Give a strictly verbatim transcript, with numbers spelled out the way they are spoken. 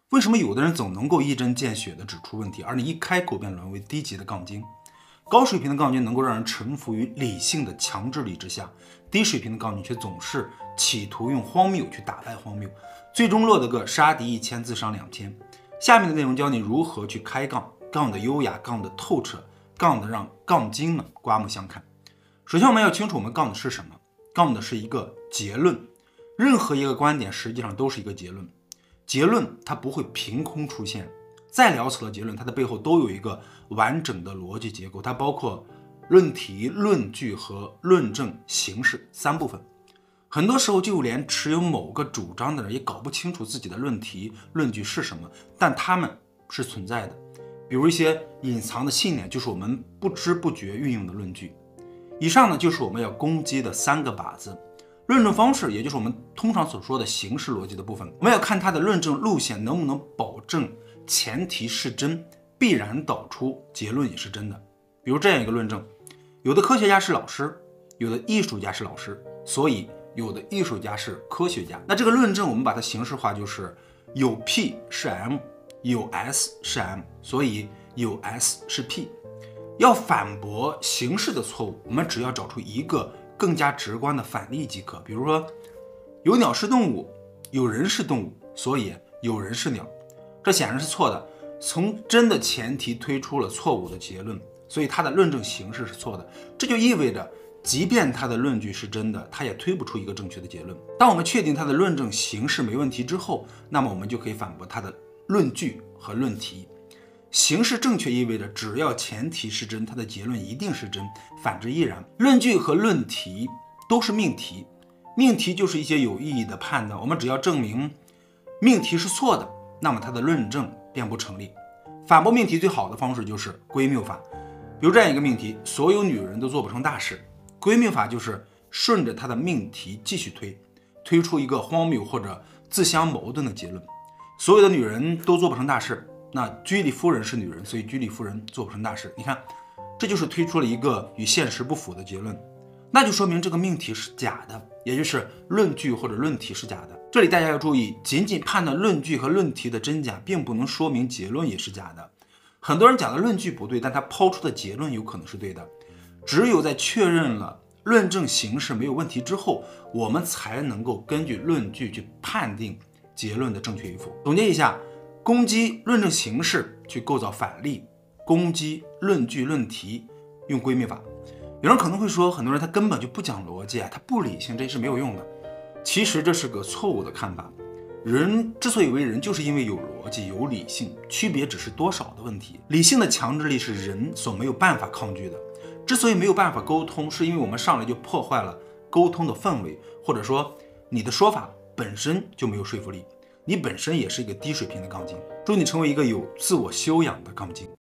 为什么有的人总能够一针见血地指出问题，而你一开口便沦为低级的杠精？高水平的杠精能够让人臣服于理性的强制力之下，低水平的杠精却总是企图用荒谬去打败荒谬，最终落得个杀敌一千自伤两千。下面的内容教你如何去开杠，杠的优雅，杠的透彻，杠的让杠精们刮目相看。首先我们要清楚我们杠的是什么，杠的是一个结论，任何一个观点实际上都是一个结论，结论它不会凭空出现，再潦草的结论它的背后都有一个完整的逻辑结构，它包括论题、论据和论证形式三部分。很多时候就连持有某个主张的人也搞不清楚自己的论题、论据是什么，但他们是存在的。比如一些隐藏的信念，就是我们不知不觉运用的论据。以上呢，就是我们要攻击的三个靶子。论证方式，也就是我们通常所说的形式逻辑的部分，我们要看它的论证路线能不能保证前提是真，必然导出结论也是真的。比如这样一个论证，有的科学家是老师，有的艺术家是老师，所以有的艺术家是科学家。那这个论证我们把它形式化，就是有 P 是 M， 有 S 是 M， 所以有 S 是 P。要反驳形式的错误，我们只要找出一个更加直观的反例即可。比如说，有鸟是动物，有人是动物，所以有人是鸟。这显然是错的，从真的前提推出了错误的结论，所以它的论证形式是错的。这就意味着，即便它的论据是真的，它也推不出一个正确的结论。当我们确定它的论证形式没问题之后，那么我们就可以反驳它的论据和论题。形式正确意味着只要前提是真，它的结论一定是真，反之亦然。论据和论题都是命题，命题就是一些有意义的判断，我们只要证明命题是错的，那么它的论证便不成立。反驳命题最好的方式就是归谬法。比如这样一个命题，所有女人都做不成大事，归谬法就是顺着它的命题继续推，推出一个荒谬或者自相矛盾的结论。所有的女人都做不成大事，那居里夫人是女人，所以居里夫人做不成大事。你看，这就是推出了一个与现实不符的结论，那就说明这个命题是假的，也就是论据或者论题是假的。这里大家要注意，仅仅判断论据和论题的真假，并不能说明结论也是假的。很多人讲的论据不对，但他抛出的结论有可能是对的。只有在确认了论证形式没有问题之后，我们才能够根据论据去判定结论的正确与否。总结一下，攻击论证形式去构造反例，攻击论据论题用归谬法。有人可能会说，很多人他根本就不讲逻辑啊，他不理性，这是没有用的。其实这是个错误的看法。人之所以为人，就是因为有逻辑有理性，区别只是多少的问题。理性的强制力是人所没有办法抗拒的。之所以没有办法沟通，是因为我们上来就破坏了沟通的氛围，或者说你的说法本身就没有说服力，你本身也是一个低水平的杠精。祝你成为一个有自我修养的杠精。